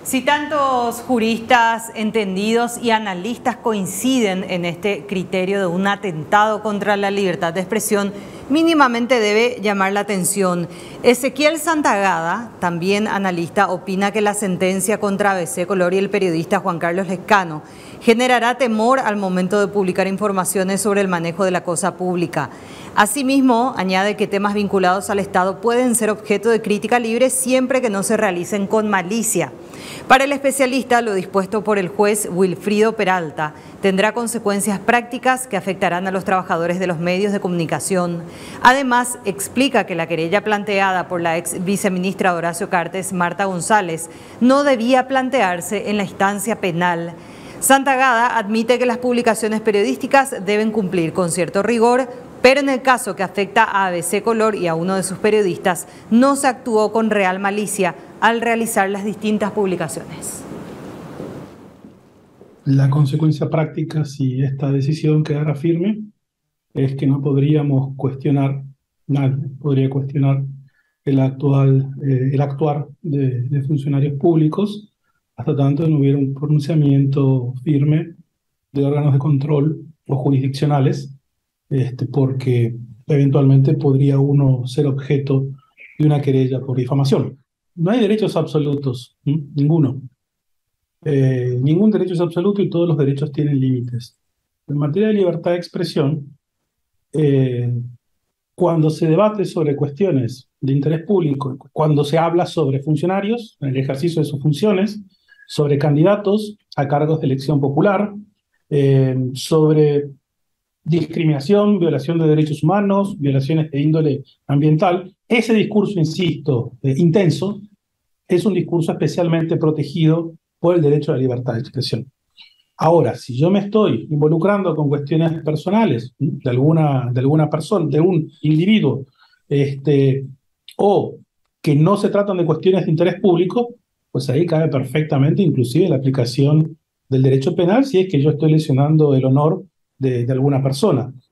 Si tantos juristas entendidos y analistas coinciden en este criterio de un atentado contra la libertad de expresión, mínimamente debe llamar la atención. Ezequiel Santagada, también analista, opina que la sentencia contra ABC Color y el periodista Juan Carlos Lescano generará temor al momento de publicar informaciones sobre el manejo de la cosa pública. Asimismo, añade que temas vinculados al Estado pueden ser objeto de crítica libre siempre que no se realicen con malicia. Para el especialista, lo dispuesto por el juez Wilfrido Peralta tendrá consecuencias prácticas que afectarán a los trabajadores de los medios de comunicación. Además, explica que la querella planteada por la ex viceministra de Horacio Cartes, Marta González, no debía plantearse en la instancia penal. Santagada admite que las publicaciones periodísticas deben cumplir con cierto rigor, pero en el caso que afecta a ABC Color y a uno de sus periodistas, no se actuó con real malicia al realizar las distintas publicaciones. La consecuencia práctica, si esta decisión quedara firme, es que no podríamos cuestionar, nadie podría cuestionar el actuar de funcionarios públicos, hasta tanto no hubiera un pronunciamiento firme de órganos de control o jurisdiccionales, porque eventualmente podría uno ser objeto de una querella por difamación. No hay derechos absolutos, ninguno. Ningún derecho es absoluto y todos los derechos tienen límites. En materia de libertad de expresión, cuando se debate sobre cuestiones de interés público, cuando se habla sobre funcionarios, en el ejercicio de sus funciones, sobre candidatos a cargos de elección popular, sobre discriminación, violación de derechos humanos, violaciones de índole ambiental, ese discurso, insisto, intenso, es un discurso especialmente protegido por el derecho a la libertad de expresión. Ahora, si yo me estoy involucrando con cuestiones personales de alguna persona, de un individuo, o que no se tratan de cuestiones de interés público, pues ahí cabe perfectamente inclusive la aplicación del derecho penal si es que yo estoy lesionando el honor de alguna persona.